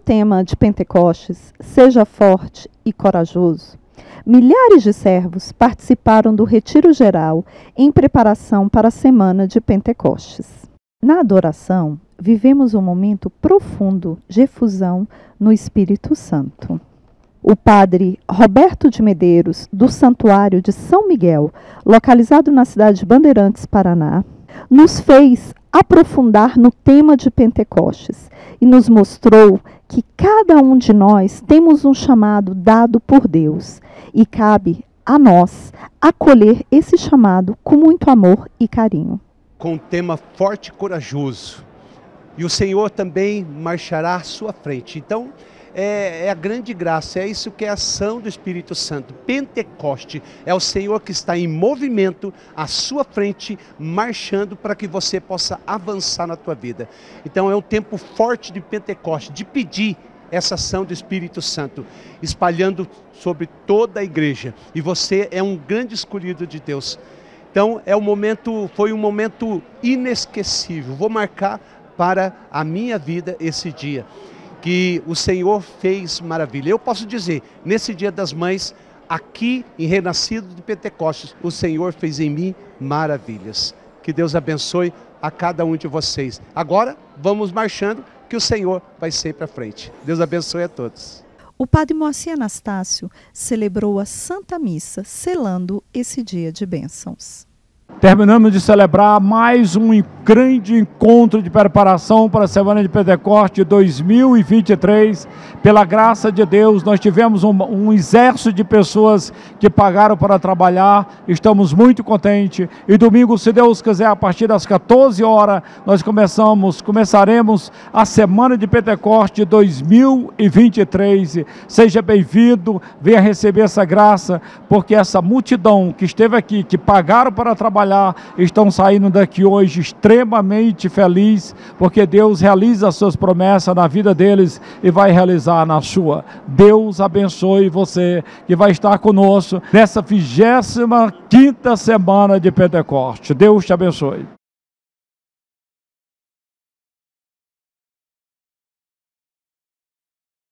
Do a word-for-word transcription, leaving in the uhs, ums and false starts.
tema de Pentecostes, Seja Forte e Corajoso, milhares de servos participaram do retiro geral em preparação para a semana de Pentecostes. Na adoração, vivemos um momento profundo de efusão no Espírito Santo. O padre Roberto de Medeiros, do Santuário de São Miguel, localizado na cidade de Bandeirantes, Paraná, nos fez aprofundar no tema de Pentecostes e nos mostrou que cada um de nós temos um chamado dado por Deus e cabe a nós acolher esse chamado com muito amor e carinho. Com um tema forte e corajoso, e o Senhor também marchará à sua frente. Então, É, é a grande graça, é isso que é a ação do Espírito Santo. Pentecoste é o Senhor que está em movimento à sua frente, marchando para que você possa avançar na tua vida. Então é um tempo forte de Pentecoste, de pedir essa ação do Espírito Santo, espalhando sobre toda a igreja. E você é um grande escolhido de Deus. Então é um momento, foi um momento inesquecível. Vou marcar para a minha vida esse dia, que o Senhor fez maravilha. Eu posso dizer, nesse Dia das Mães, aqui em Renascido de Pentecostes, o Senhor fez em mim maravilhas. Que Deus abençoe a cada um de vocês. Agora, vamos marchando, que o Senhor vai sempre à frente. Deus abençoe a todos. O padre Moacir Anastácio celebrou a Santa Missa, selando esse dia de bênçãos. Terminamos de celebrar mais um grande encontro de preparação para a Semana de Pentecoste dois mil e vinte e três. Pela graça de Deus, nós tivemos um, um exército de pessoas que pagaram para trabalhar. Estamos muito contentes. E domingo, se Deus quiser, a partir das quatorze horas, nós começamos, começaremos a Semana de Pentecoste dois mil e vinte e três. Seja bem-vindo, venha receber essa graça, porque essa multidão que esteve aqui, que pagaram para trabalhar, estão saindo daqui hoje extremamente felizes, porque Deus realiza as suas promessas na vida deles e vai realizar na sua. Deus abençoe você que vai estar conosco nessa vigésima quinta semana de Pentecoste. Deus te abençoe.